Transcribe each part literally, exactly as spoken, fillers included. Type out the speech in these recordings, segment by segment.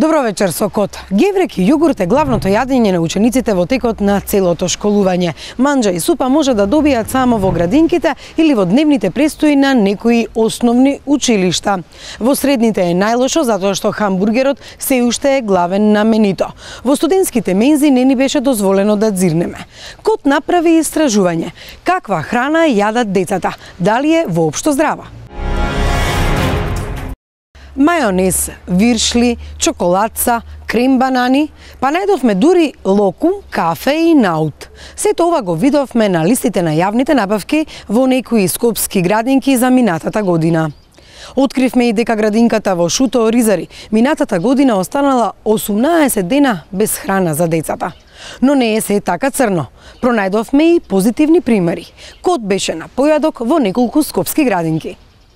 Добро вечер со Кот. Геврек и јогурт е главното јадење на учениците во текот на целото школување. Манџа и супа може да добијат само во градинките или во дневните престои на некои основни училишта. Во средните е најлошо затоа што хамбургерот се уште е главен на менито. Во студентските мензи не ни беше дозволено да дзирнеме. Кот направи истражување. Каква храна јадат децата? Дали е воопшто здрава? Мајонез, виршли, чоколадца, крем банани, па најдовме дури локум, кафе и наут. Сето ова го видовме на листите на јавните набавки во некои скопски градинки за минатата година. Откривме и дека градинката во Шуто Оризари минатата година останала осумнаесет дена без храна за децата. Но не е се така црно. Пронајдовме и позитивни примери. Кот беше на појадок во неколку скопски градинки.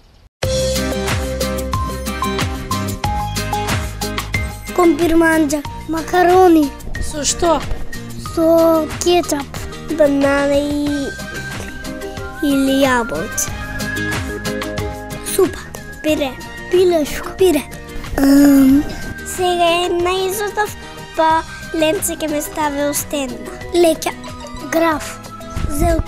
Компир манџа, макарони. Со што? Со кетчап, банана и... или јаболце. Супа, пире, пилешко, пире. Um, сега е наизотов, па ленце ке ме стави у стенда. Леќа, граф, зелка.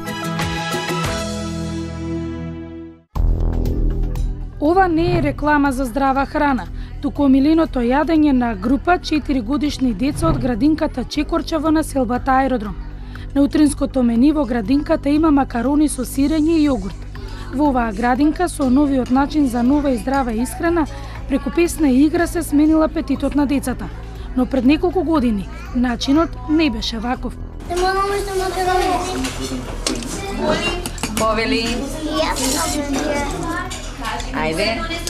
Ова не е реклама за здрава храна, туку омиленото јадење на група четири годишни деца од градинката Чекорча во населбата Аеродром. На утринското мени во градинката има макарони со сирење и јогурт. Во оваа градинка со новиот начин за нова и здрава исхрана, преку песна и игра се сменил апетитот на децата. Но пред неколку години начинот не беше ваков. Повели. Ајде.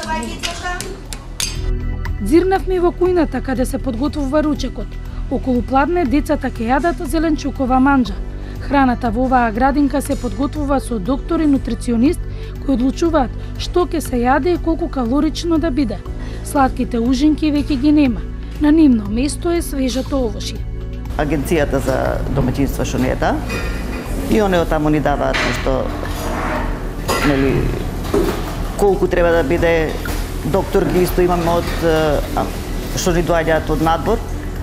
Дзирнавме во кујната каде се подготвува ручекот. Околу пладне децата ке јадат зеленчукова манџа. Храната во оваа градинка се подготвува со доктор и нутриционист кои одлучуваат што ќе се јаде и колку калорично да биде. Сладките ужинки веќе ги нема. На нивно место е свежото овошје. Агенцијата за домаќинства што не е да, и оние од таму ни даваат нешто, нели, колку треба да биде. Доктор ги исто имаме од што ни доаѓаат од надбор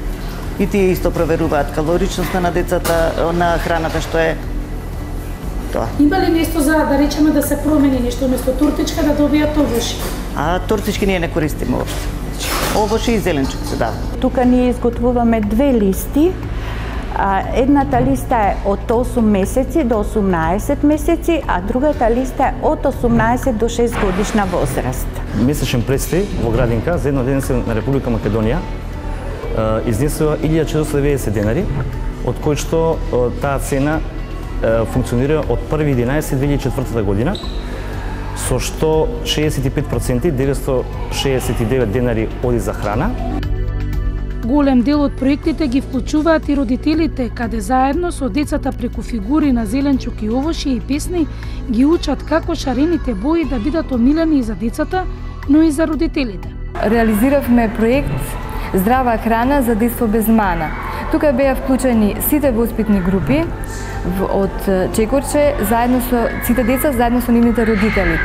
и тие исто проверуваат калоричноста на децата, на храната што е тоа. Има ли нешто за да речеме да се промени нешто место тортичка да добијат овошје? А тортички ние не користиме уопште. Овошје и зеленчук се дава. Тука ние изготвуваме две листи. Едната листа е од осум месеци до осумнаесет месеци, а другата листа е од осумнаесет до шест годишна возраст. Месечен престој во градинка за еднодневница на Република Македонија изнесува илјада четиристотини и деветдесет денари, од кој што таа цена функционира од први единаесети две илјади и четвртата година, со што шеесет и пет проценти, деветстотини шеесет и девет денари оди за храна. Голем дел од проектите ги вклучуваат и родителите, каде заедно со децата преку фигури на зеленчук и овошје и песни ги учат како шарените бои да бидат омилени и за децата, но и за родителите. Реализиравме проект Здрава храна за детство без мана. Тука беа вклучени сите воспитни групи од Чекорче, заедно со сите деца, заедно со нивните родители.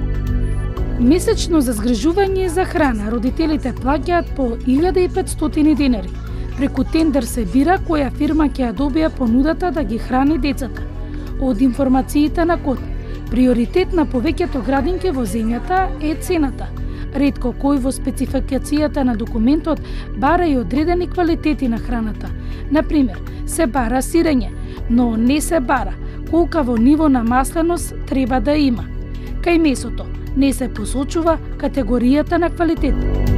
Месечно за згрижување за храна родителите плаќаат по илјада и петстотини денари. Преку тендер се бира која фирма ќе ја добија понудата да ги храни децата. Од информациите на Кот, приоритет на повеќето градинки во земјата е цената. Ретко кој во спецификацијата на документот бара и одредени квалитети на храната. Например, се бара сирење, но не се бара колкаво ниво на масленост треба да има. Кај месото не се посочува категоријата на квалитет.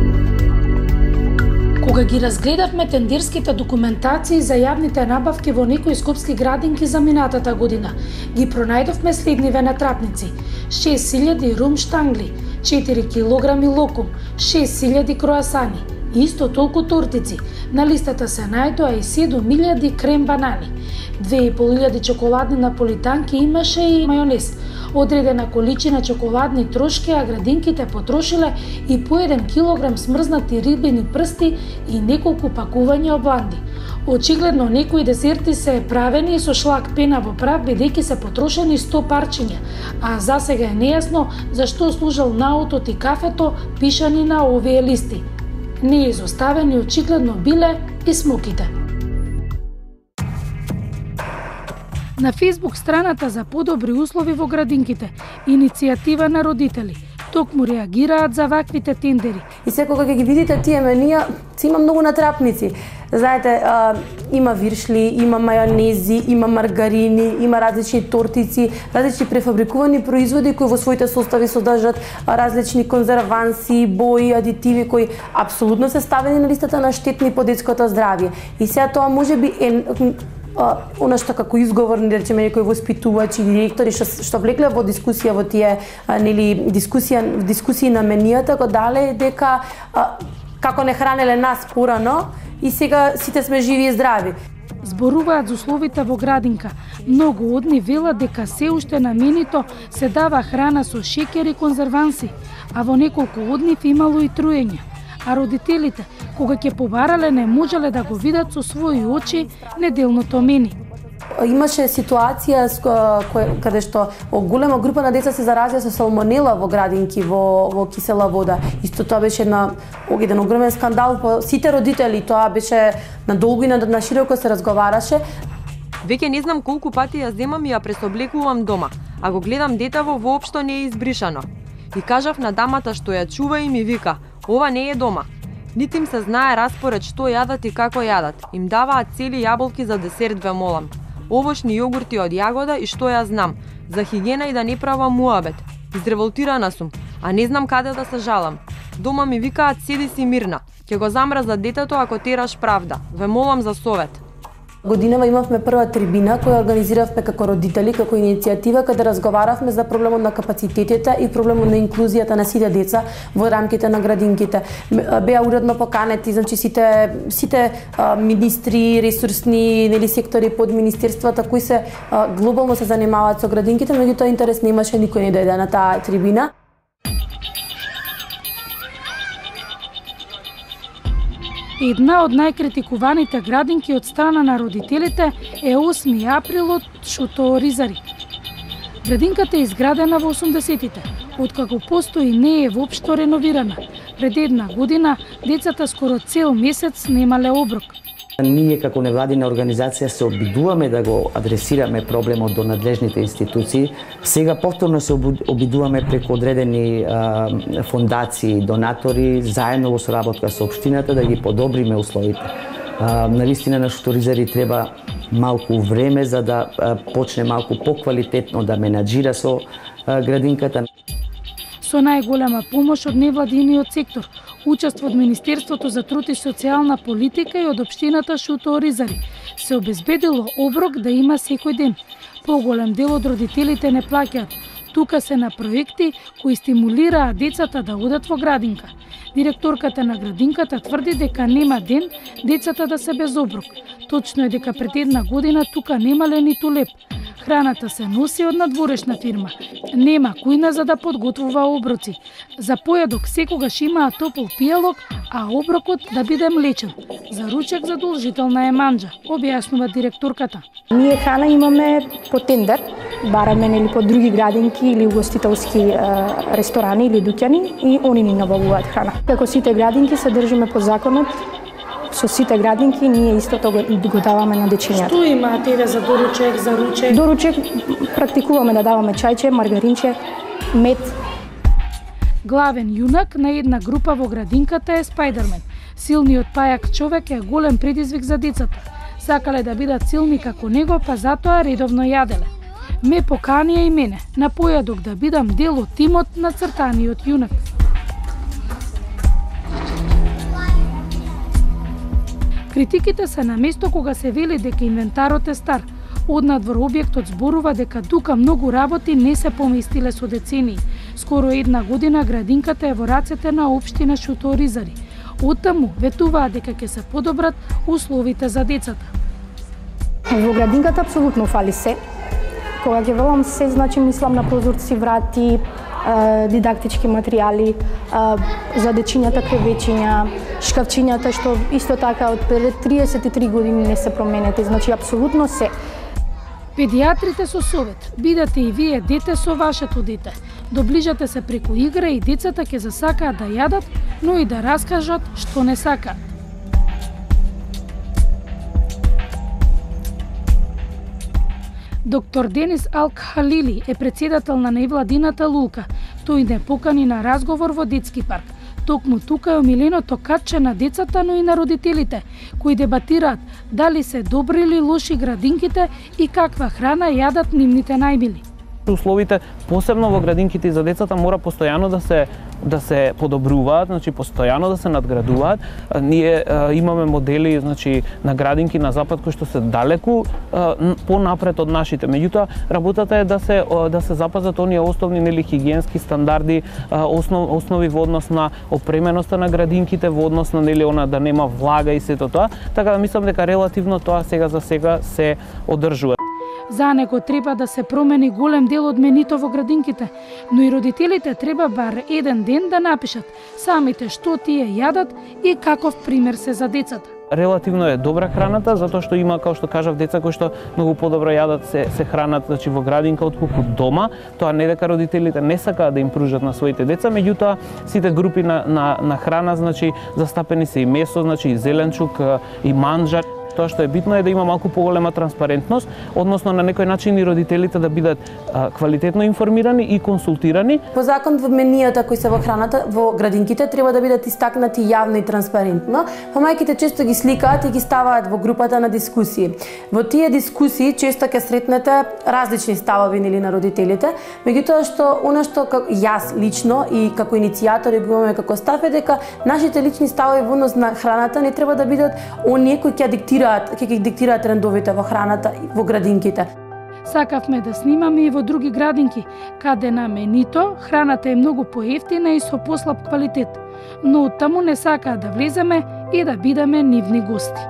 Кога ги разгледавме тендерските документации за јавните набавки во некои скопски градинки за минатата година, ги пронајдовме следниве натрапници: шест илјади рум штангли, четири килограми локум, шест илјади круасани, исто толку тортици. На листата се најдоа и седум илјади крем банани. две и пол илјади чоколадни наполитанки имаше и мајонез. Одредена количина чоколадни трошки, а градинките потрошиле и по еден килограм смрзнати рибени прсти и неколку пакувања обланди. Очигледно некои десерти се правени со шлак пена во прав, бидејќи се потрошени сто парчиња, а засега е нејасно зашто служел наутот и кафето пишани на овие листи. Не изоставени очигледно биле и смоките. На Facebook страната за подобри услови во градинките, иницијатива на родители, токму реагираат за ваквите тендери. И секога ќе ги видите тие менија, има многу натрапници. Знаете, а, има виршли, има мајонези, има маргарини, има различни тортици, различни префабрикувани производи кои во своите состави содржат различни конзерванси, бои, адитиви кои апсолутно се ставени на листата на штетни по детското здравје. И сега тоа можеби е она што како изговор, да речеме, некои воспитувачи или директори што што влекле во дискусија во тие нели дискусија дискусии на менијата, го дале дека а, како не хранеле нас порано и сега сите сме живи и здрави. Зборуваат за условите во градинка. Многу од нив велат дека се уште на менито се дава храна со шеќер и конзерванси, а во неколку од нив имало и труење. А родителите, кога ќе побарале, не можеле да го видат со своји очи неделното мени. Имаше ситуација каде што голема група на деца се заразија со салмонела во градинки во во кисела вода. Исто тоа беше една еден огромен скандал по сите родители, тоа беше надолго и на широко се разговараше. Веќе не знам колку пати ја земам и ја пресоблекувам дома, а го гледам детево воопшто не е избришано. И кажав на дамата што ја чува и ми вика: "Ова не е дома." Нити им се знае распоред што јадат и како јадат. Им даваат цели јаболки за десерт, ве молам. Овошни јогурти од јагода и што ја знам. За хигиена и да не правам муабет. Изреволтирана сум, а не знам каде да се жалам. Дома ми викаат: "Седи си мирна. Ќе го замрзат детето ако тераш правда. Ве молам за совет." Годинава имавме прва трибина која организиравме како родители, како иницијатива, каде разговаравме за проблемот на капацитетите и проблемот на инклузијата на сите деца во рамките на градинките. Беа уредно поканети, значи сите сите а, министри, ресурсни нели сектори под министерствата кои се а, глобално се занимаваат со градинките, меѓутоа интерес не имаше, никој не дојде на таа трибина. Една од најкритикуваните градинки од страна на родителите е осми април од Шуто Оризари. Градинката е изградена во осумдесетите, откако постои не е воопшто реновирана. Пред една година децата скоро цел месец немале оброк. Ние како невладина организација се обидуваме да го адресираме проблемот до надлежните институции. Сега повторно се обидуваме преку одредени а, фондации, донатори, заедно во соработка со општината да ги подобриме условите. А, навистина на Шуто Оризари треба малку време за да а, почне малку поквалитетно да менаџира со а, градинката. Со најголема помош од невладиниот сектор, учество од Министерството за труд и социјална политика и од општината Шуто Оризари се обезбедило оброк да има секој ден. Поголем дел од родителите не плаќаат. Тука се на проекти кои стимулираат децата да одат во градинка. Директорката на градинката тврди дека нема ден децата да се без оброк. Точно е дека пред една година тука немале ниту леп. Храната се носи од надворешна фирма. Нема кујна за да подготвува оброци. За појадок секогаш имаа топол пијалок, а оброкот да биде млечен. За ручек задолжителна е манџа, објаснува директорката. Ние храна имаме по тендер, бараме нели по други градинки или угостителски е, ресторани или дуќани и они ни набавуваат храна. Како сите градинки се држиме по законот. Со сите градинки ние истото го, го даваме на дечињата. Што имаат еве за доручек, за ручек? Доручек практикуваме да даваме чајче, маргаринче, мед. Главен јунак на една група во градинката е Спајдермен. Силниот пајак човек е голем предизвик за децата. Сакале да бидат силни како него, па затоа редовно јаделе. Ме поканија и мене на појадок да бидам дел од тимот на цртаниот јунак. Критиките се на место кога се вели дека инвентарот е стар. Однадвор објектот зборува дека тука многу работи не се поместиле со децении. Скоро една година градинката е во рацете на општина Шуто Оризари. Оттаму ветуваат дека ќе се подобрат условите за децата. Во градинката апсолутно фали се. Кога ќе велам се, значи мислам на прозорци, врати, дидактички материјали, за дечињата кревечиња, шкафчињата што исто така од пред триесет и три години не се променети, значи апсолутно се. Педиатрите со совет, бидете и вие дете со вашето дете. Доближате се преку игра и децата ќе засакаат да јадат, но и да раскажат што не сакаат. Доктор Денис Алк-Халили е председател на невладината Лулка. Тој не покани на разговор во детски парк. Токму тука е омиленото катче на децата, но и на родителите, кои дебатираат дали се добри или лоши градинките и каква храна јадат нивните најмили. Условите, посебно во градинките за децата, мора постојано да се да се подобруваат, значи постојано да се надградуваат. Ние а, имаме модели, значи на градинки на запад кои што се далеку а, понапред од нашите. Меѓутоа, работата е да се да се запазат оние основни нели хигиенски стандарди, а, основ, основи во однос на опременоста на градинките, во однос на нели она да нема влага и сето тоа. Така да мислам дека релативно тоа сега за сега се одржува. За него треба да се промени голем дел од менито во градинките, но и родителите треба бар еден ден да напишат самите што тие јадат и каков пример се за децата. Релативно е добра храната, затоа што има, како што кажав, деца кои што многу подобро јадат, се, се хранат значи, во градинка отколку дома. Тоа не дека родителите не сакаат да им пружат на своите деца, меѓутоа сите групи на, на, на храна, значи, застапени се и месо, значи, и зеленчук, и манџа. Тоа што е битно е да има малку поголема транспарентност, односно на некој начин и родителите да бидат а, квалитетно информирани и консултирани. По закон во менијата кои се во храната во градинките треба да бидат истакнати јавно и транспарентно, па мајките често ги сликаат и ги ставаат во групата на дискусии. Во тие дискусии често ќе сретнете различни ставови нели на родителите, меѓутоа што она што јас лично и како иницијатори го имаме како став е дека нашите лични ставови во однос на храната не треба да бидат оние кои ќе диктираат ќе ги диктираат трендовите во храната и во градинките. Сакавме да снимаме и во други градинки, каде на менито храната е многу поевтина и со послаб квалитет, но оттаму не сакаат да влеземе и да бидеме нивни гости.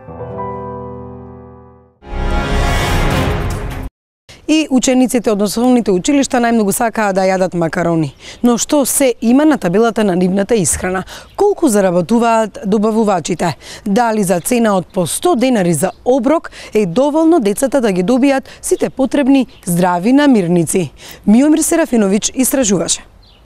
И учениците од основните училишта најмногу сакаат да јадат макарони. Но што се има на табелата на нивната исхрана? Колку заработуваат добавувачите? Дали за цена од по сто денари за оброк е доволно децата да ги добијат сите потребни здрави намирници? Миомир Серафиновиќ истражуваше.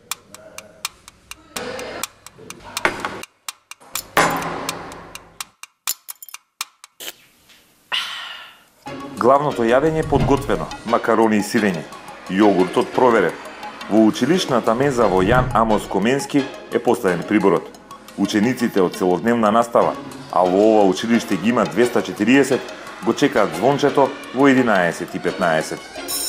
Главното јадење е подготвено, макарони и сирење. Јогуртот проверен. Во училишната менза во Јан Амос Коменски е поставен приборот. Учениците од целодневна настава, а во ова училиште ги има двеста и четириесет, го чекаат звончето во единаесет и петнаесет.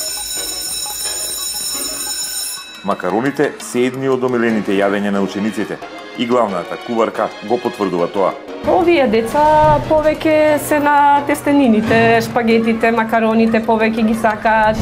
Макароните се едни од омилените јадења на учениците и главната куварка го потврдува тоа. Овие деца повеќе се на тестенините, шпагетите, макароните, повеќе ги сакаат.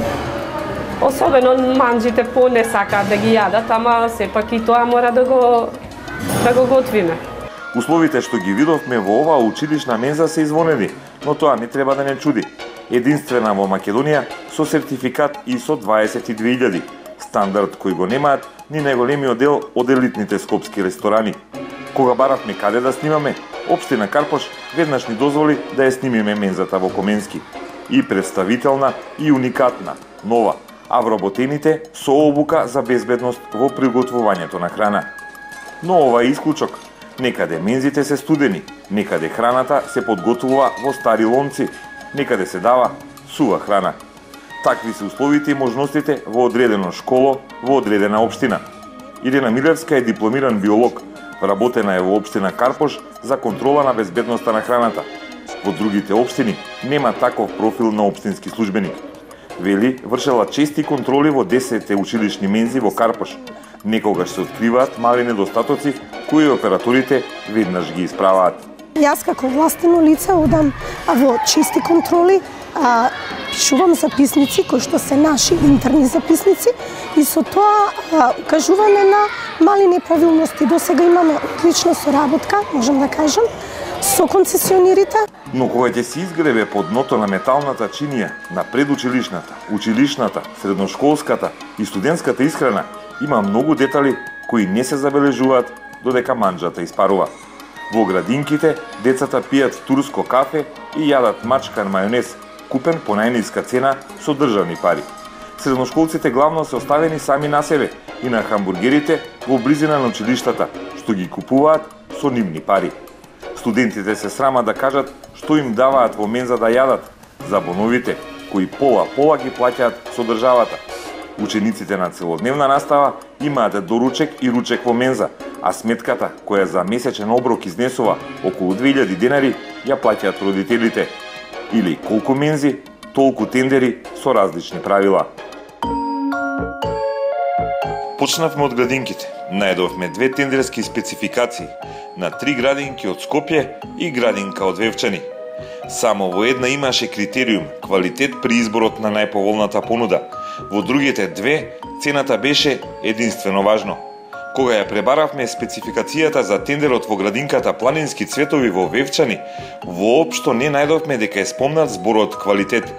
Особено манџите по не сакаат да ги јадат, ама сепак и тоа мора да го да го готвиме. Условите што ги видовме во оваа училишна менза се извонеди, но тоа не треба да не чуди. Единствена во Македонија со сертификат и со дваесет и две илјади, стандард кој го немаат ни најголемиот дел од елитните скопски ресторани. Кога баравме каде да снимаме, Општина Карпош веднаш ни дозволи да ја снимиме мензата во Коменски. И представителна, и уникатна, нова, а вработените со обука за безбедност во приготвувањето на храна. Но ова е исклучок. Некаде мензите се студени, некаде храната се подготвува во стари лонци, некаде се дава сува храна. Такви се условите и можностите во одредено школо, во одредена општина. Ирена Милевска е дипломиран биолог. Работена е во општина Карпош за контрола на безбедноста на храната. Во другите општини нема таков профил на општински службеник. Вели, вршела чести контроли во десет училишни мензи во Карпош. Некогаш се откриваат мали недостатоци кои операторите веднаш ги исправаат. Јас како властено лице одам во чести контроли, а, пишувам записници кои што се наши интерни записници и со тоа а, укажување на мали неправилности. До сега имаме одлична соработка, можам да кажам, со концесионерите. Но кога ќе се изгребе под дното на металната чинија на предучилишната, училишната, средношколската и студентската исхрана, има многу детали кои не се забележуваат додека манџата испарува. Во градинките децата пијат турско кафе и јадат мачкан мајонез, купен по најниска цена со државни пари. Средношколците главно се оставени сами на себе и на хамбургерите во близина на училиштата, што ги купуваат со нивни пари. Студентите се срамат да кажат што им даваат во менза да јадат, за боновите, кои пола-пола ги плаќаат со државата. Учениците на целодневна настава имаат доручек и ручек во менза, а сметката, која за месечен оброк изнесува околу две илјади денари, ја плаќаат родителите. Или колку мензи, толку тендери со различни правила. Почнавме од градинките. Најдовме две тендерски спецификации на три градинки од Скопје и градинка од Вевчани. Само во една имаше критериум – квалитет при изборот на најповолната понуда. Во другите две, цената беше единствено важно. Кога ја пребаравме спецификацијата за тендерот во градинката Планински цветови во Вевчани, воопшто не најдовме дека е спомнат зборот квалитет.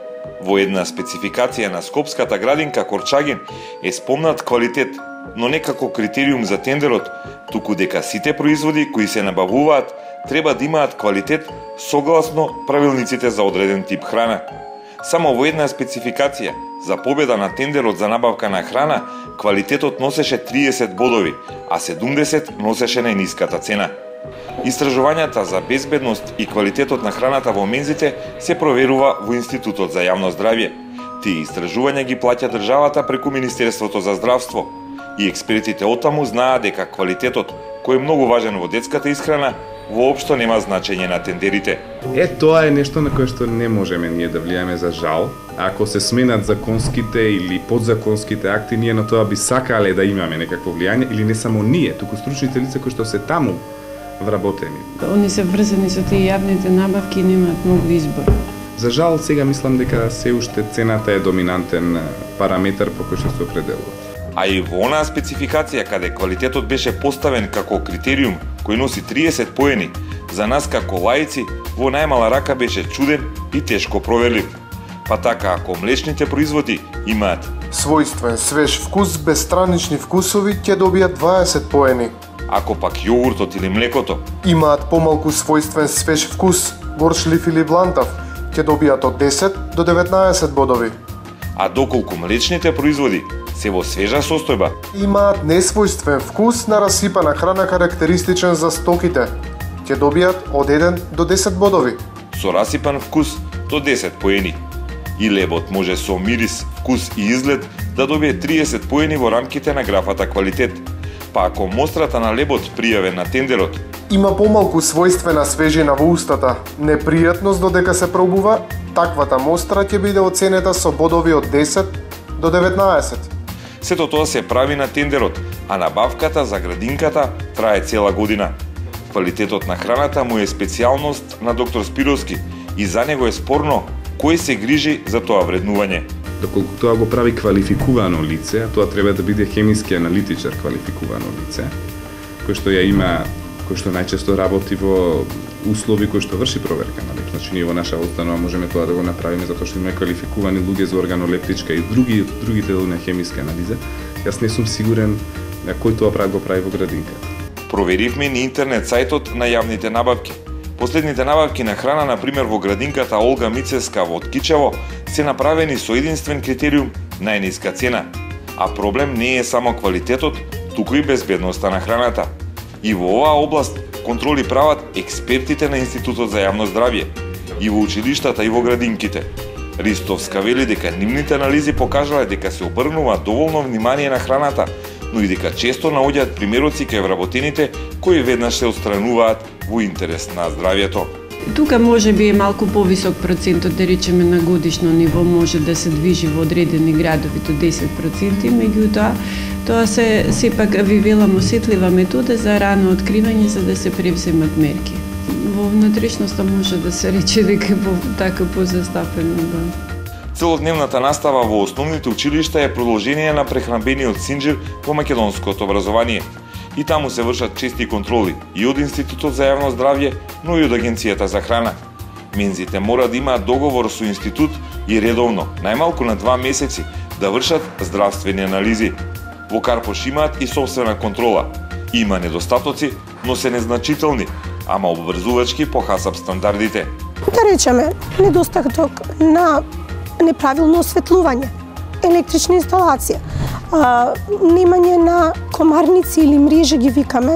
Во една спецификација на скопската градинка Корчагин е спомнат квалитет, но не како критериум за тендерот, туку дека сите производи кои се набавуваат треба да имаат квалитет согласно правилниците за одреден тип храна. Само во една спецификација за победа на тендерот за набавка на храна, квалитетот носеше триесет бодови, а седумдесет носеше најниската цена. Истражувањата за безбедност и квалитетот на храната во мензите се проверува во Институтот за јавно здравје. Тие истражувања ги плаќа државата преку Министерството за здравство. И експертите отаму знаат дека квалитетот, кој е многу важен во детската исхрана, воопшто нема значење на тендерите. Е, тоа е нешто на кое што не можеме ние да влијаме, за жал. Ако се сменат законските или подзаконските акти, ние на тоа би сакале да имаме некакво влијање, или не само ние, туку стручните лица кои што се таму вработени. Они се врзани со тие јавните набавки и немаат многу избор. За жал, сега мислам дека се уште цената е доминантен параметар по кој што се определува. А и во онаа спецификација каде квалитетот беше поставен како критериум кој носи триесет поени, за нас како лаици во најмала рака беше чуден и тешко проверлив. Па така, ако млечните производи имаат својствен свеж вкус без странични вкусови, ќе добијат дваесет поени. Ако пак јогуртот или млекото имаат помалку својствен свеж вкус, горчлив или блантав, ќе добијат од десет до деветнаесет бодови. А доколку млечните производи се во свежа состојба, имаат несвојствен вкус на расипана храна карактеристичен за стоките, ќе добијат од еден до десет бодови. Со расипан вкус до десет поени. И лебот може со мирис, вкус и изглед да добие триесет поени во рамките на графата квалитет. Па ако мострата на лебот пријавен на тендерот има помалку својствена свежина во устата, непријатност додека се пробува, таквата мостра ќе биде оценета со бодови од десет до деветнаесет. Сето тоа се прави на тендерот, а набавката за градинката трае цела година. Квалитетот на храната му е специјалност на доктор Спировски и за него е спорно кој се грижи за тоа вреднување. Доколку тоа го прави квалификувано лице, тоа треба да биде хемиски аналитичар квалификувано лице, кој што ја има, кој што најчесто работи во услови кои што врши проверка на леп. Значи ние во наша установа можеме тоа да го направиме затоа што имаме квалификувани луѓе за органолептичка и други другите на хемиска анализа. Јас не сум сигурен на кој тоа прави го прави во градинката. Проверивме ни интернет сајтот на јавните набавки. Последните набавки на храна, на пример во градинката Олга Мицевска во Ткичево, се направени со единствен критериум најниска цена. А проблем не е само квалитетот, туку и безбедноста на храната. И во оваа област контроли прават експертите на Институтот за јавно здравје, и во училиштата и во градинките. Ристовска вели дека нивните анализи покажале дека се обрнува доволно внимание на храната, но и дека често наоѓаат примероци кај вработените кои веднаш се отстрануваат во интерес на здравјето. Тука може би е малку повисок процентот, да речеме на годишно ниво, може да се движи во одредени градови до десет проценти, меѓутоа тоа се сепак ви велам осетлива метода за рано откривање за да се превземат мерки. Во внатрешноста може да се рече дека е така позастапено, да. Целодневната настава во основните училишта е продолжение на прехранбениот синџир во македонското образование. И таму се вршат чести контроли и од Институтот за јавно здравје, но и од Агенцијата за храна. Мензите мора да имаат договор со институт и редовно, најмалку на два месеци, да вршат здравствени анализи. Во Карпош имаат и собствена контрола. Има недостатоци, но се незначителни, ама обврзувачки по хасап стандардите. Да речеме, недостаток на неправилно осветлување, електрична инсталација, а, немање на комарници или мрежи ги викаме,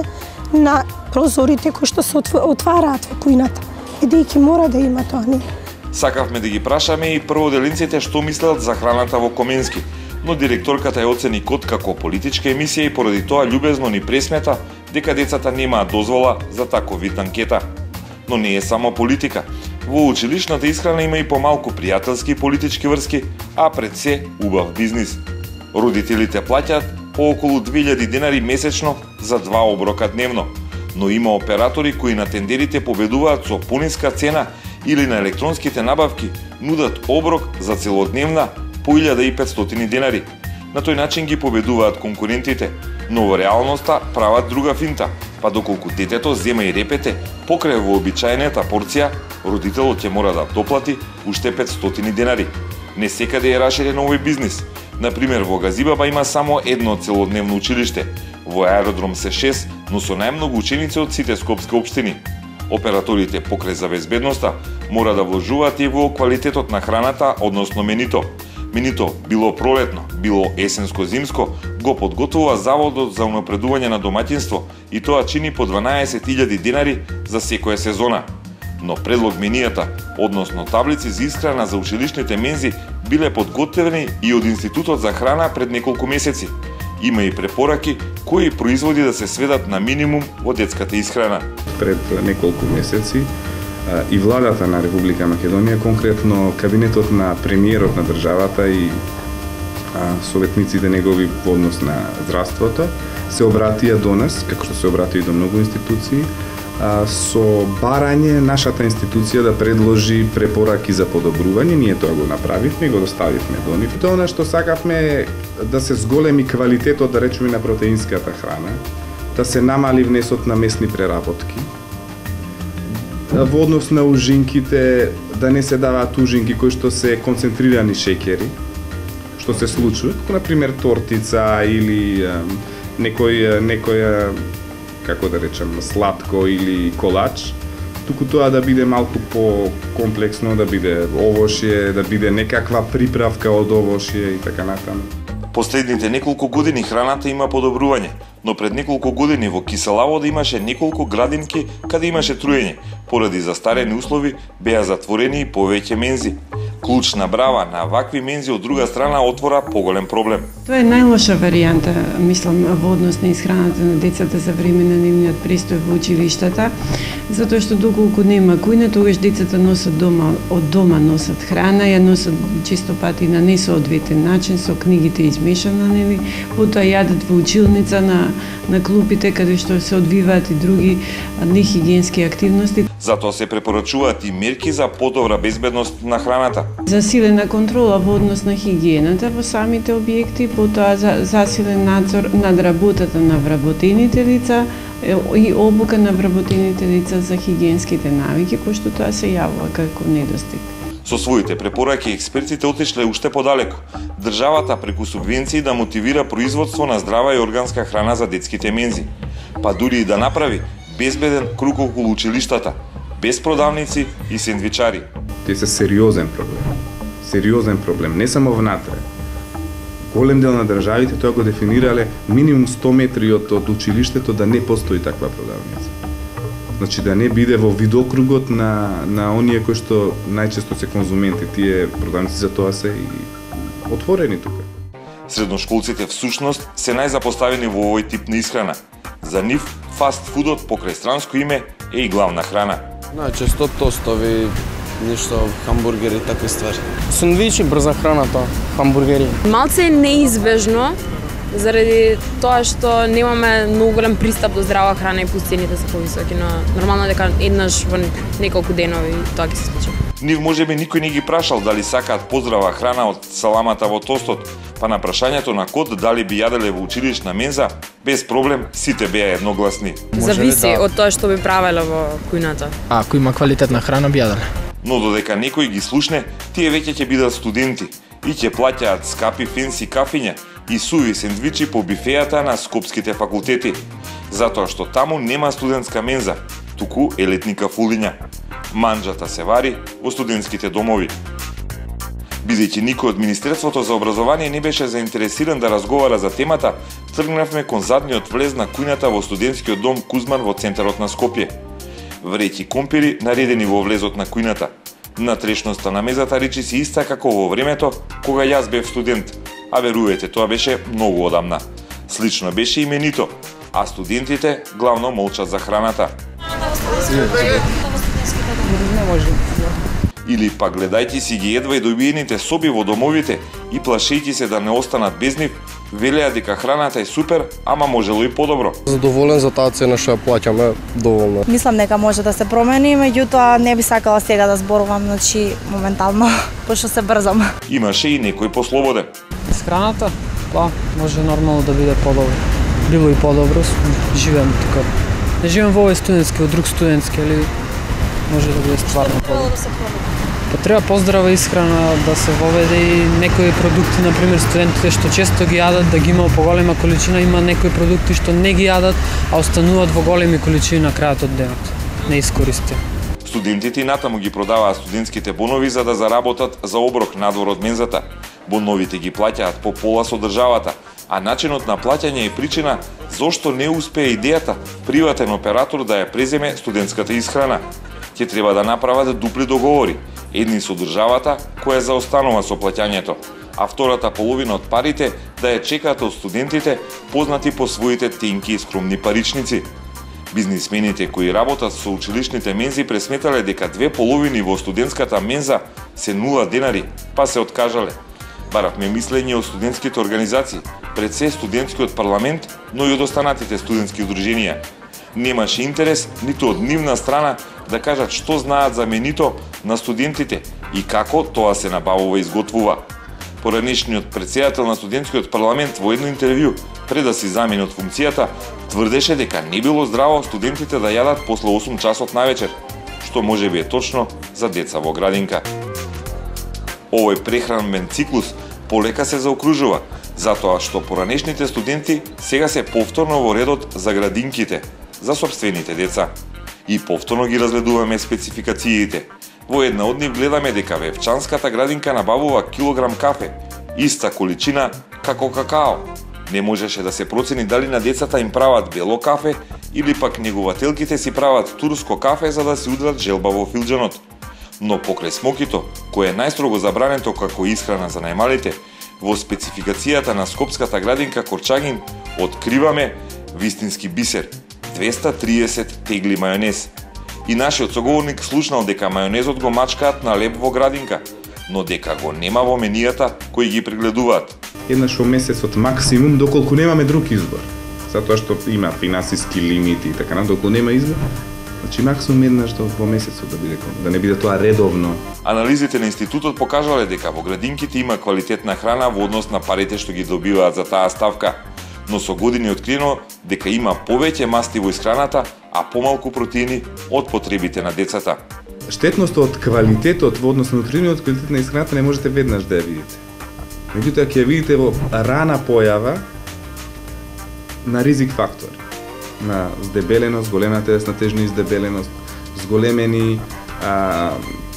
на прозорите кои што се отвараат во кујната, бидејќи мора да има тоа, не? Сакавме да ги прашаме и прводеленците што мислат за храната во Коменски, но директорката ја оцени Код како политичка емисија и поради тоа љубезно ни пресмета дека децата немаат дозвола за таков вид анкета. Но не е само политика. Во училишната исхрана има и помалку пријателски и политички врски, а пред се убав бизнис. Родителите плаќаат по околу две илјади денари месечно за два оброка дневно, но има оператори кои на тендерите победуваат со пониска цена или на електронските набавки нудат оброк за целодневна по илјада и петстотини денари. На тој начин ги победуваат конкурентите, но во реалноста прават друга финта, па доколку детето зема и репете покрај вообичаената порција, родителот ќе мора да доплати уште петстотини денари. Не секаде е раширен овој бизнис. Например, во Газибаба има само едно целодневно училиште, во Аеродром се шест, но со најмногу ученици од сите скопски општини. Операторите покрај за безбедноста мора да вложуваат и во квалитетот на храната, односно менито. Менито, било пролетно, било есенско-зимско, го подготвува Заводот за унапредување на домаќинство и тоа чини по дванаесет илјади денари за секоја сезона. Но предлог менијата, односно таблици за исхрана за училишните мензи, биле подготвени и од Институтот за храна пред неколку месеци. Има и препораки кои производи да се сведат на минимум во детската исхрана. Пред неколку месеци и владата на Република Македонија, конкретно кабинетот на премиерот на државата и советниците негови во однос на здравството, се обратија до нас, како што се обратија и до многу институции, со барање нашата институција да предложи препораки за подобрување. Ние тоа го направивме и го доставивме до нив. Тоа што сакавме да се зголеми квалитетот, да речеме, на протеинската храна, да се намали внесот на месни преработки, во однос на ужинките, да не се даваат ужинки кои што се концентрирани шеќери, што се случува, како например тортица или некој некоја како да речем сладко или колач, туку тоа да биде малку по-комплексно, да биде овошје, да биде некаква приправка од овошје и така натаму. Последните неколку години храната има подобрување, но пред неколку години во Киселавода имаше неколку градинки каде имаше труење. Поради застарени услови беа затворени и повеќе мензи. Клучна брава на вакви мензи од друга страна отвора поголем проблем. Тоа е најлоша варијанта, мислам, во однос на исхраната на децата за време на нивниот престој во училиштата, затоа што доколку нема кујна, тогаш децата носат дома, од дома носат храна, ја носат често пати на несоодветен начин, со книгите измешана, нели, потоа јадат во училница на на клупите каде што се одвиваат и други нехигиенски активности. Затоа се препорачуваат и мерки за подобра безбедност на храната. Засилена контрола во однос на хигиената во самите објекти, потоа за, засилен надзор над работата на вработените лица и обука на вработените лица за хигиенските навики, кои што тоа се јавува како недостиг. Со своите препораки експертите отишле уште подалеку. Државата преку субвенции да мотивира производство на здрава и органска храна за детските мензи, па дури и да направи безбеден круг околу училиштата, без продавници и сендвичари. Тие се сериозен проблем. Сериозен проблем, не само внатре. Голем дел на државите тоа го дефинирале минимум сто метри од, од училиштето да не постои таква продавница. Значи да не биде во видокругот на, на оние кои што најчесто се конзументи, тие продавници за тоа се и отворени тука. Средношколците всушност се најзапоставени во овој тип на исхрана. За нив фаст фудот покрај странско име е и главна храна. Најчесто тостови, нешто хамбургери, такви ствари. Сандвичи, брза храна тоа, хамбургери. Малце е неизбежно заради тоа што немаме многу голем пристап до здрава храна и цените се повисоки, но нормално дека еднаш во неколку денови тоа ќе се случи. Нив можеби никој не ги прашал дали сакаат поздрава храна од саламата во тостот, па на прашањето на Код дали би јаделе во училишна менза, без проблем сите беа едногласни. Зависи да. од тоа што би правеле во кујната. А, ако има квалитетна храна би јаделе. Но додека некој ги слушне, тие веќе ќе бидат студенти и ќе плаќаат скапи фенси кафиња и суви сендвичи по бифејата на скопските факултети, затоа што таму нема студентска менза, туку елетни кафулиња. Манџата се вари во студентските домови. Бидејќи никој од Министерството за образование не беше заинтересиран да разговара за темата, тргнавме кон задниот влез на кујната во студентскиот дом Кузман во центарот на Скопје. Вреќи компири наредени во влезот на кујната. Натрешноста на мезата речи си иста како во времето кога јас бев студент, а верувате, тоа беше многу одамна. Слично беше и менито, а студентите главно молчат за храната. Не може. Или пак гледајќи си ги едва и добиените соби во домовите и плашејќи се да не останат без нив, велеа дека храната е супер, ама можело и подобро. Задоволен за таа цена што ја плаќаме, доволно. Мислам дека може да се промени, меѓутоа не би сакала сега да зборувам, значи моментално, пошто се брзам. Имаше и некој послободен. С храната, па, може нормално да биде подобро. Било и подобро, живеам тука. Не живеам во овој студентски, во друг студентски, али може да биде стварно подобро. Па треба поздрава исхрана, да се воведе и некои продукти, например студентите што често ги јадат, да ги има во поголема количина, има некои продукти што не ги јадат, а остануваат во големи количини на крајот од денот. Не искористи. Студентите и натаму ги продаваат студентските бонови за да заработат за оброк надвор од мензата. Боновите ги плаќаат по пола со државата, а начинот на плаќање е причина зошто не успее идејата приватен оператор да ја преземе студентската исхрана. Ќе треба да направат дупли договори, едни со државата која заостанува со плаќањето, а втората половина од парите да ја чекаат од студентите познати по своите тенки и скромни паричници. Бизнисмените кои работат со училишните мензи пресметале дека две половини во студентската менза се нула денари, па се откажале. Баравме мислење од студентските организации, пред се студентскиот парламент, но и од останатите студентски удруженија. Немаше интерес ниту од нивна страна да кажат што знаат за менито на студентите и како тоа се набавува и изготвува. Поранешниот претседател на студентскиот парламент во едно интервју, пред да си замени од функцијата, тврдеше дека не било здраво студентите да јадат после осум часот навечер, што може би е точно за деца во градинка. Овој прехранбен циклус полека се заокружува, затоа што поранешните студенти сега се повторно во редот за градинките, за собствените деца. И повторно ги разгледуваме спецификациите. Во една од нив гледаме дека Вевчанската градинка набавува килограм кафе, иста количина како какао. Не можеше да се процени дали на децата им прават бело кафе или пак негователките си прават турско кафе за да си удрат желба во филџанот. Но покрај смокито, кое е најстрого забрането како исхрана за најмалите, во спецификацијата на Скопската градинка Корчагин откриваме вистински бисер – двеста триесет тегли мајонез. И нашиот соговорник слушнал дека мајонезот го мачкаат на леб во градинка, но дека го нема во менијата кои ги прегледуваат. Еднаш во месецот максимум, доколку немаме друг избор. Затоа што има финансиски лимити и така на, доколку нема избор, значи максимум еднаш во месецот да биде, да не биде тоа редовно. Анализите на институтот покажале дека во градинките има квалитетна храна во однос на парите што ги добиваат за таа ставка, но со години откриено дека има повеќе масти во исхраната, а помалку протеини од потребите на децата. Штетноста од квалитетот во однос на нутритивниот квалитет на исхраната не можете веднаш да ја видите. Меѓутоа ќе ја видите во рана појава на ризик фактори, на здебеленост, голема телесна тежина и здебеленост, зголемени а,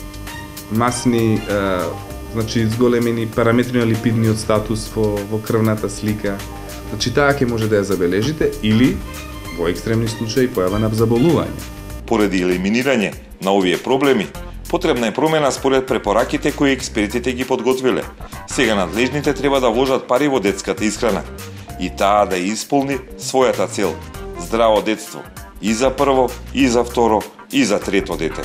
масни, а, значи зголемени параметри на липидниот статус во, во крвната слика. Значи таа ќе може да ја забележите или во екстремни случаи појава на заболување. Поради елиминирање на овие проблеми, потребна е промена според препораките кои експертите ги подготвиле. Сега надлежните треба да вложат пари во детската исхрана и таа да ја исполни својата цел – здраво детство и за прво, и за второ, и за трето дете.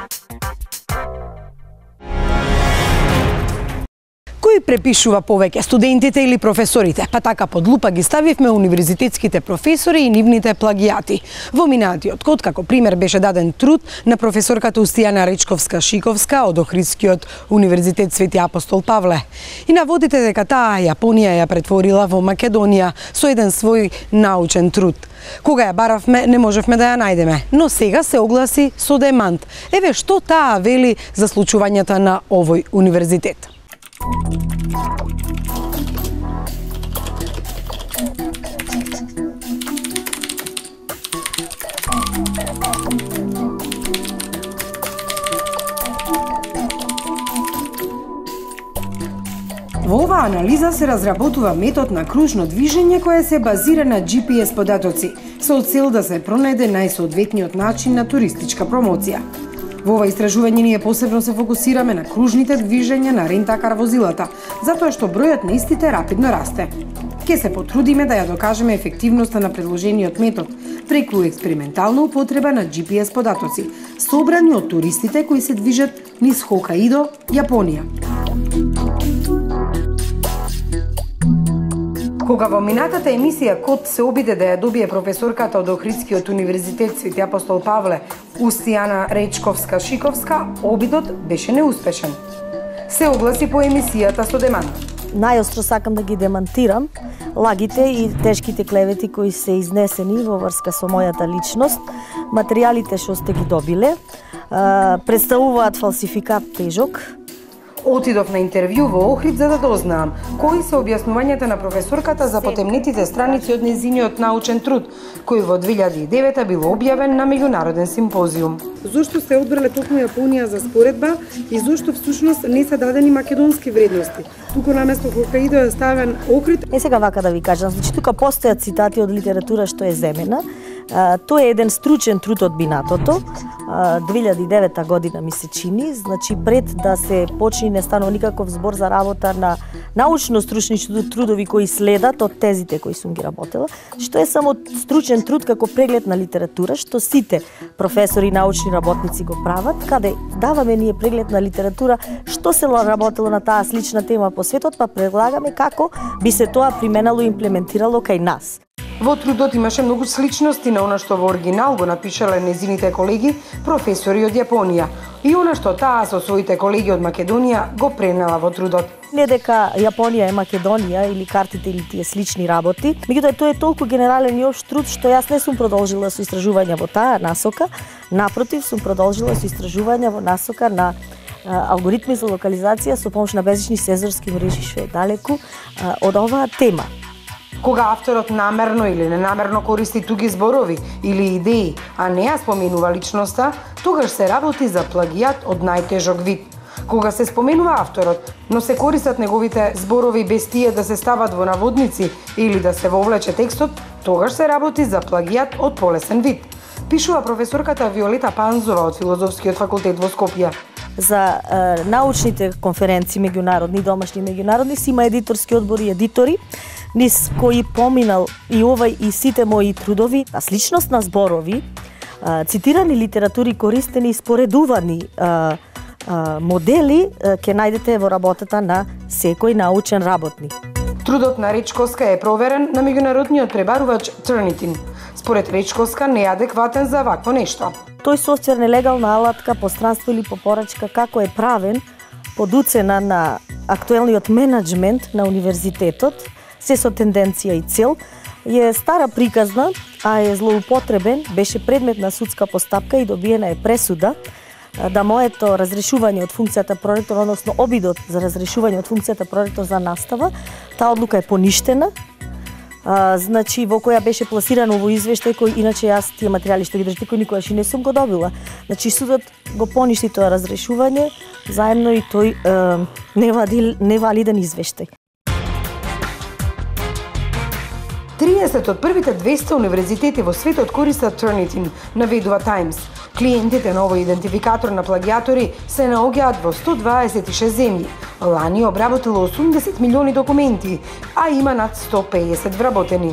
Кој препишува повеќе, студентите или професорите? Па така под лупа ги ставивме универзитетските професори и нивните плагијати. Во минатиот год како пример беше даден труд на професорката Устијана Речковска-Шиковска од Охридскиот универзитет Свети Апостол Павле. И наводите дека таа Јапонија ја претворила во Македонија со еден свој научен труд. Кога ја баравме, не можевме да ја најдеме, но сега се огласи со демант. Еве што таа вели за случувањата на овој универзитет. Во оваа анализа се разработува метод на кружно движење која се базира на Джи Пи Ес податоци, со цел да се пронајде најсоодветниот начин на туристичка промоција. Во ова истражување ние посебно се фокусираме на кружните движења на рентакар возилата, затоа што бројот на истите рапидно расте. Ке се потрудиме да ја докажеме ефективноста на предложениот метод преку експериментална употреба на Джи Пи Ес податоци, собрани од туристите кои се движат низ Хокаидо, Јапонија. Кога во минатата емисија Кот се обиде да ја добие професорката од Охридскиот универзитет Свети Апостол Павле, Устијана Речковска-Шиковска, обидот беше неуспешен. Се огласи по емисијата со демант. Најостро сакам да ги демантирам лагите и тешките клевети кои се изнесени во врска со мојата личност. Материјалите што сте ги добиле представуваат фалсификат тежок. Отидов на интервју во Охрид за да дознаам кои се објаснувањата на професорката за потемнетите страници од незиниот научен труд, кој во две илјади и девета бил објавен на меѓународен симпозиум. Зошто се одбрале токму Јапонија за споредба и зошто всушност не се дадени македонски вредности? Туку наместо Хокаидо е ставен Охрид. Е сега вака да ви кажам, значи тука постојат цитати од литература што е земена. Тој е еден стручен труд од минатото, две илјади и девета година ми се чини, значи пред да се почне не станува никаков збор за работа на научно-стручни трудови кои следат од тезите кои сум ги работела, што е само стручен труд како преглед на литература, што сите професори и научни работници го прават, каде даваме ние преглед на литература што се работело на таа слична тема по светот, па предлагаме како би се тоа применало и имплементирало кај нас. Во трудот имаше многу сличности на она што во оригинал го напишале незините колеги, професори од Јапонија, и она што таа со своите колеги од Македонија го пренела во трудот. Не дека Јапонија е Македонија или картите или тие слични работи, меѓутоа тој е толку генерален и општ труд што јас не сум продолжила со истражувања во таа насока, напротив сум продолжила со истражувања во насока на алгоритми за локализација со помош на безични сезорски мрежи, што е далеку од оваа тема. Кога авторот намерно или ненамерно користи туги зборови или идеи, а не ја споменува личноста, тогаш се работи за плагијат од најтежок вид. Кога се споменува авторот, но се користат неговите зборови без тие да се стават во наводници или да се вовлече текстот, тогаш се работи за плагијат од полесен вид. Пишува професорката Виолета Панзова од Филозофскиот факултет во Скопје. За е, научните конференции меѓународни, домашни и меѓународни, си има едиторски одбор и едитори, низ кои поминал и овај и сите мои трудови, а сличност на зборови, е, цитирани литератури користени и споредувани е, е, модели е, ке најдете во работата на секој научен работник. Трудот на Речковска е проверен на меѓународниот пребарувач Turnitin. Според Речковска не е адекватен за вакво нешто. Тој софтвер нелегална алатка по странство или по порачка како е правен под уцена на актуелниот менеджмент на универзитетот, се со тенденција и цел, е стара приказна, а е злоупотребен, беше предмет на судска постапка и добиена е пресуда да моето разрешување од функцијата проректор, односно обидот за разрешување од функцијата проректор за настава, таа одлука е поништена. А, значи во која беше пласирано во извештај кој иначе јас тие материјали што ги држите кој никогаш и не сум го добила. Значи судот го поништи тоа разрешување, заедно и тој е, невадил, невалиден извештај. триесет од првите двесте универзитети во светот користат Turnitin, наведува Times. Клиентите на овој идентификатор на плагиатори се наоѓаат во сто дваесет и шест земји. Лани обработило осумдесет милиони документи, а има над сто пеесет вработени.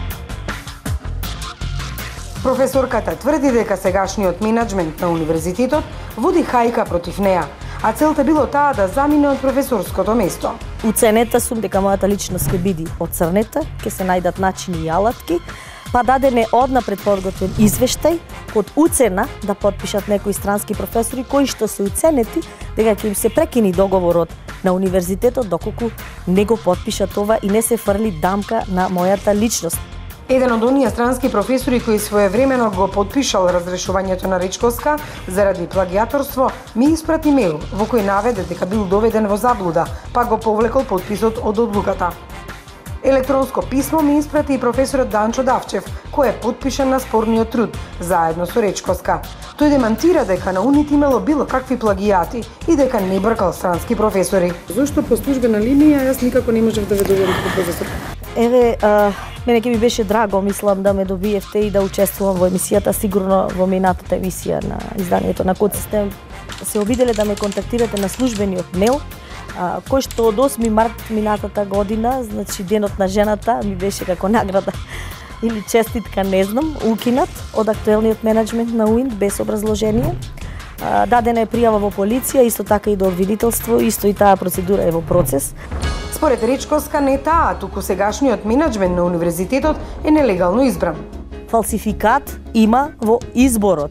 Професорката тврди дека сегашниот менеджмент на универзитетот води хајка против неа, а целта било таа да замине од професорското место. Уценета сум дека мојата личност ќе биде оцрнета, ќе се најдат начини и алатки, па даден е однапред подготвен извештај под уцена да подпишат некои странски професори кои што се уценети дека ќе им се прекини договорот на универзитетот доколку не го подпишат това и не се фрли дамка на мојата личност. Еден од оние странски професори кои своевремено го подпишал разрешувањето на Речковска заради плагиаторство, ми испрати мејл во кој наведе дека бил доведен во заблуда, па го повлекол подписот од одлуката. Електронско писмо ми испрати и професорот Данчо Давчев, кој е подпишан на спорниот труд, заедно со Речковска. Тој демантира дека на УНИТ имало било какви плагијати и дека не бркал странски професори. Зошто по службена линија јас никако не можев да ве доверам како професор? Еве, а, мене ќе ми беше драго, мислам, да ме добиевте и да учествувам во емисијата. Сигурно во минатата емисија на изданието на Код Систем се обиделе да ме контактирате на службениот мејл, а, кој што од осми март минатата година, значи денот на жената, ми беше како награда или честитка, не знам, укинат од актуелниот менеджмент на УИНТ без образложение. А, дадена е пријава во полиција, исто така и до обвинителство, исто и таа процедура е во процес. Според Речковска не таа, туку сегашниот менеджмент на универзитетот е нелегално избран. Фалсификат има во изборот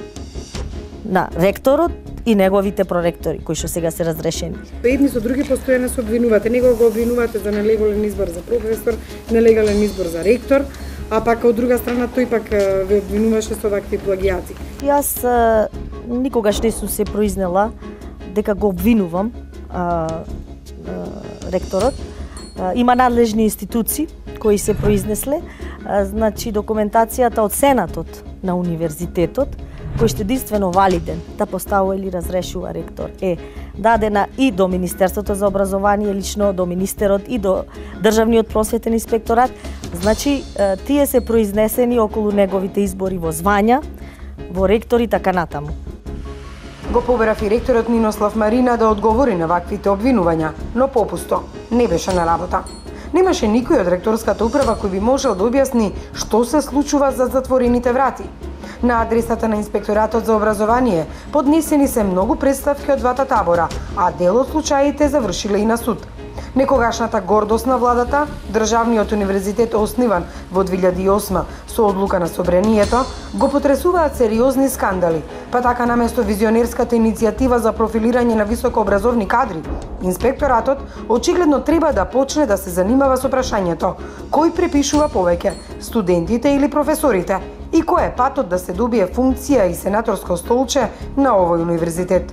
на ректорот и неговите проректори, кои што сега се разрешени. Едни со други постојано се обвинувате. Него го обвинувате за нелегален избор за професор, нелегален избор за ректор, а пак од друга страна тој пак ве обвинуваше со вакви плагијати. Јас а, никогаш не сум се произнела дека го обвинувам а, а, ректорот. А, има надлежни институции кои се произнесле, а, значи документацијата од Сенатот на универзитетот, кој што единствено валиден да поставува или разрешува ректор, е дадена и до Министерството за образование, лично до министерот и до Државниот просветен инспекторат. Значи, тие се произнесени околу неговите избори во звања, во ректори и така натаму. Го поберав и ректорот Нинослав Марина да одговори на ваквите обвинувања, но попусто, не беше на работа. Немаше никој од ректорската управа кој би можел да објасни што се случува за затворените врати. На адресата на Инспекторатот за образование поднесени се многу представки од двата табора, а дел од случаите завршиле и на суд. Некогашната гордост на владата, Државниот универзитет основан во две илјади и осма со одлука на собранието, го потресуваат сериозни скандали, па така наместо визионерската иницијатива за профилирање на високообразовни кадри, Инспекторатот очигледно треба да почне да се занимава со прашањето кој препишува повеќе, студентите или професорите, и кој е патот да се добие функција и сенаторско столче на овој универзитет.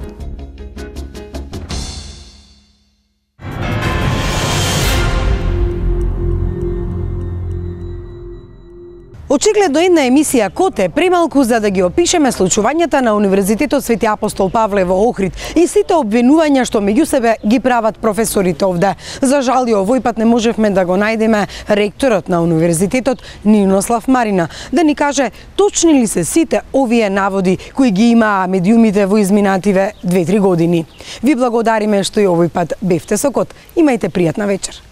Очигледно една емисија Код е премалку за да ги опишеме случувањата на Универзитетот Свети Апостол Павле во Охрид и сите обвинувања што меѓу себе ги прават професорите овде. За жал и овој пат не можевме да го најдеме ректорот на универзитетот Нинослав Марина да ни каже точни ли се сите овие наводи кои ги имаа медиумите во изминативе две-три години. Ви благодариме што и овој пат бевте со Код. Имајте пријатна вечер.